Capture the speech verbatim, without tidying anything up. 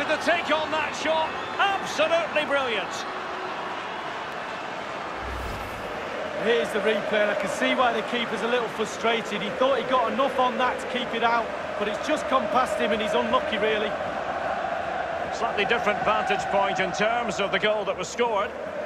wanted to take on that shot. Absolutely brilliant. Here's the replay, and I can see why the keeper's a little frustrated. He thought he got enough on that to keep it out, but it's just come past him and he's unlucky, really. Slightly different vantage point in terms of the goal that was scored.